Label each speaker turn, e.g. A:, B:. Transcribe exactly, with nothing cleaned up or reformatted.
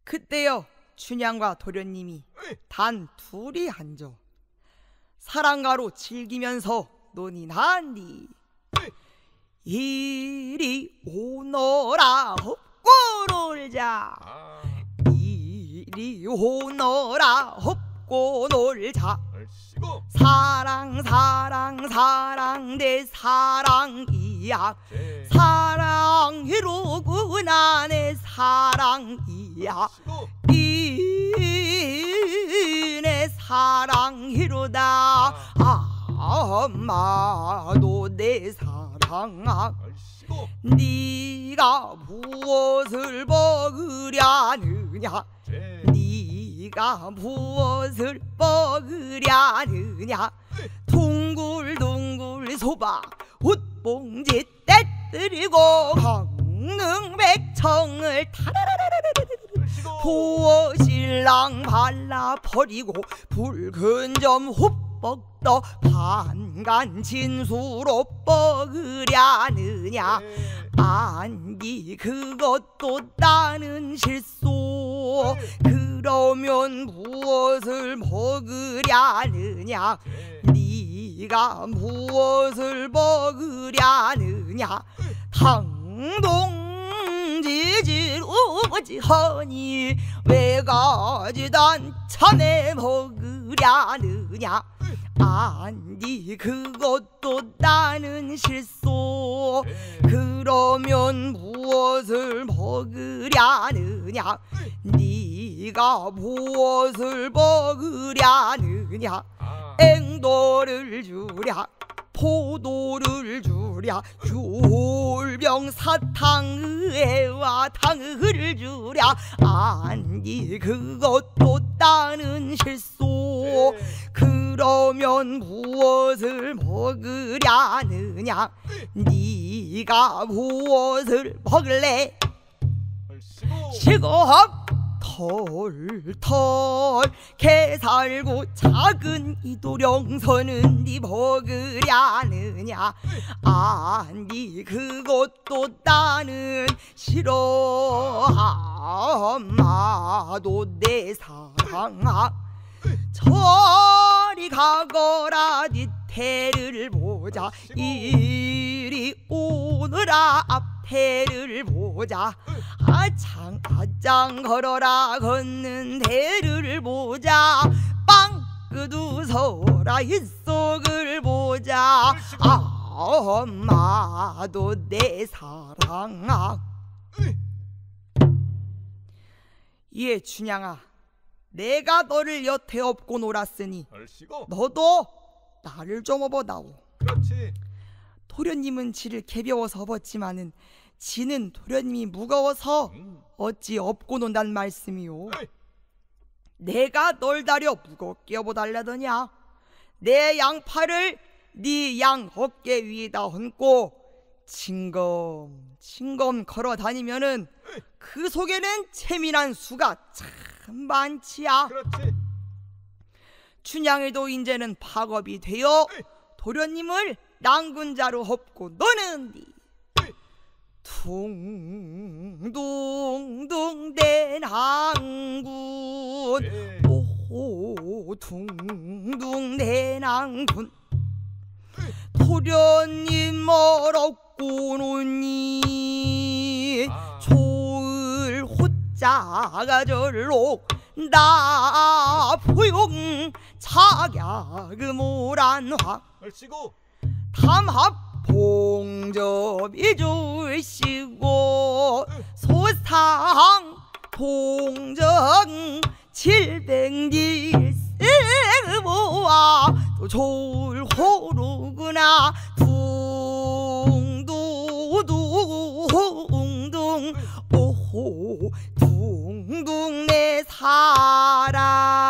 A: 그때여 춘향과 도련님이 단 둘이 앉아 사랑가로 즐기면서 논이 난디 이리 오너라 헛고 놀자 이리 오너라 헛고 놀자 사랑 사랑 사랑 내 사랑이야 사랑이로구나 내 사랑이야 이 내 사랑이로다 엄마도 내 사랑아 네가 무엇을 먹으려느냐 네가 무엇을 먹으려느냐 둥글둥글 소박 웃봉지 떼뜨리고 강릉백청을 타라라라라라라 부어신랑 발라버리고 붉은 점 후뻑 떠 반간 진수로 뻐으려느냐 아니 그것도 따는 실수 그러면 무엇을 먹으려느냐 네가 무엇을 먹으려느냐 당동지질 오지하니 왜 가지단 참에 먹으려느냐 아니 그것도 나는 실수 그러면 무엇을 먹으려느냐 네가 무엇을 먹으려느냐 앵도를 주랴 포도를 주랴 귤병 사탕의와 당을 주랴 아니 그것도 따는 실수 그러면 무엇을 먹으려느냐 네가 무엇을 먹을래 시겁 털털 개살고 작은 이 도령선은 네 먹으려느냐 아니 그것도 나는 싫어 엄마도 내 사랑아 저리 가거라 뒤태를 보자 이리 오너라 앞태를 보자 아창 아짱 걸어라 걷는 대를 보자 빵 끄두서라 잇속을 보자 아 엄마도 내 사랑아 예 춘향아 내가 너를 여태 업고 놀았으니
B: 얼씨구.
A: 너도 나를 좀 업어다오.
B: 그렇지.
A: 도련님은 지를 개벼워서 업었지만은 지는 도련님이 무거워서
B: 음.
A: 어찌 업고 논단 말씀이오.
B: 에이.
A: 내가 널 다려 무겁게 업어달라더냐. 내 양팔을 네 양 어깨 위에다 얹고 징검 징검 걸어 다니면은
B: 에이.
A: 그 속에는 재미난 수가 참 많지야.
B: 그렇지.
A: 춘향이도 이제는 박업이 되어
B: 에이.
A: 도련님을 낭군자로 업고 노는디
B: 에이.
A: 둥둥둥 대 낭군
B: 에이.
A: 오호 둥둥 대 낭군 도련님 멀었고 노니
B: 아.
A: 조을 호자가 절로 나 포용 차약금 오란화
B: 얼씨구.
A: 담합 봉접이 주시고 소상 봉정 칠백일세 모아 또 좋을 호루구나 둥두둥둥 오호 둥둥 내 사랑